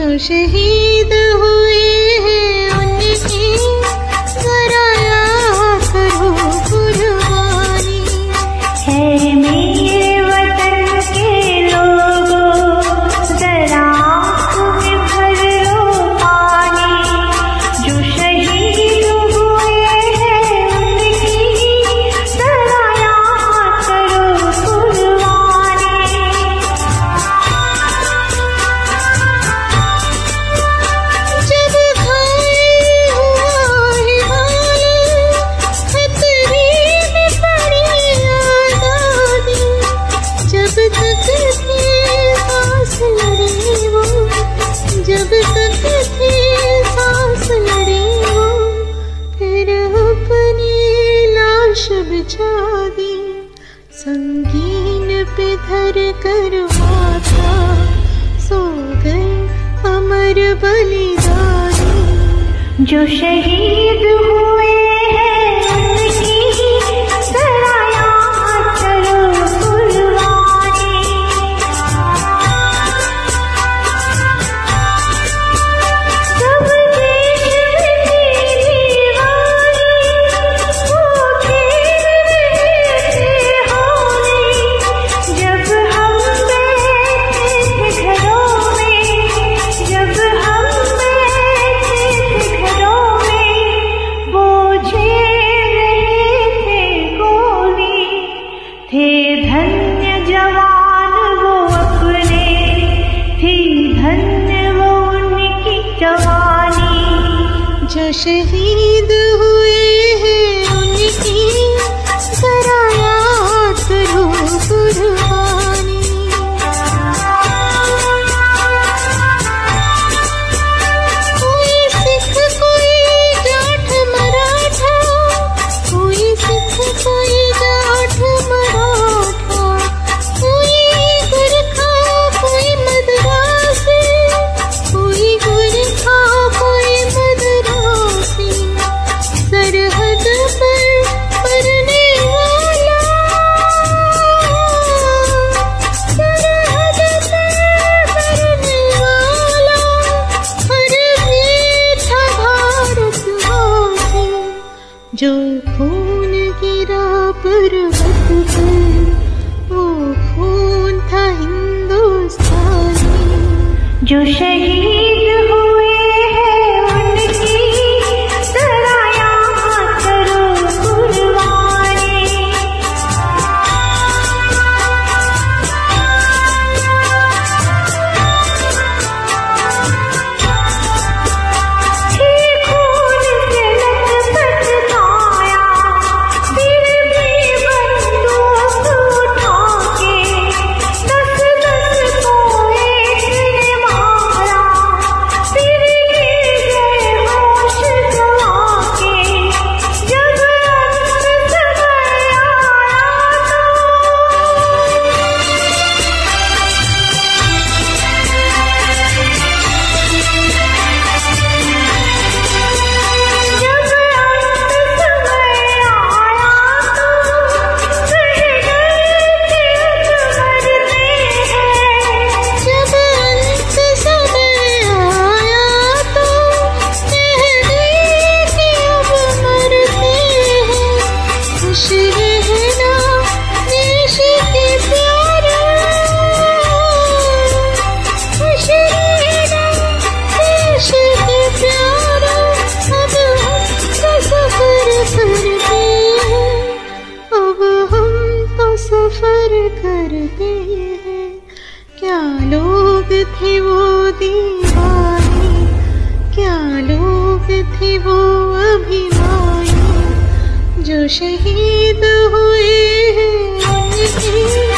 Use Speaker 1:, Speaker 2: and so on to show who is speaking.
Speaker 1: शहीद हुए हैं उनकी जरा याद करो कुर्बानी।
Speaker 2: है मेरे वतन के लोगों जरा आँख में भर लो पानी, जो शहीद हुए हैं उनकी जरा याद करो कुर्बानी।
Speaker 1: जब तक थे सांस लड़े वो, फिर अपनी लाश बिछा दी, संगीन पे धर कर माथा, सो गए अमर बलिदानी।
Speaker 2: जो शहीद हुए हैं उनकी जरा याद करो कुर्बानी। थे धन्य जवान वो अपने, थी धन्य वो उनकी जवानी।
Speaker 1: जो शहीद हुए हैं उनकी जरा याद करो कुर्बानी। कोई सिख कोई जाट मराठा, कोई सिख कोई जाट मराठा, कोई गुरखा कोई मद्रासी, कोई गुरखा कोई मद्रासी, सरहद पर मरने वाला, सरहद पर मरने वाला, हर वीर था भारतवासी। जो खून गिरा पर्वत पर, वो खून था हिंदुस्तानी।
Speaker 2: जो शहीद हुए हैं उनकी जरा याद करो कुर्बानी। थी खून से लथपथ काया, फिर भी बंदूक उठा के 10-10 को एक ने मारा, फिर गिर गए होश गंवा के। जब अंत समय आया
Speaker 1: जब अंत समय आया तो कह गए कि अब मरते हैं। खुश रहना देश के प्यारे, खुश रहना देश के प्यारे, अब हम तो सफर करते हैं, अब हम तो सफर करते हैं। क्या लोग थे वो दीवाने, क्या लोग थे वो अभिमानी, जो शहीद हुए हैं उनकी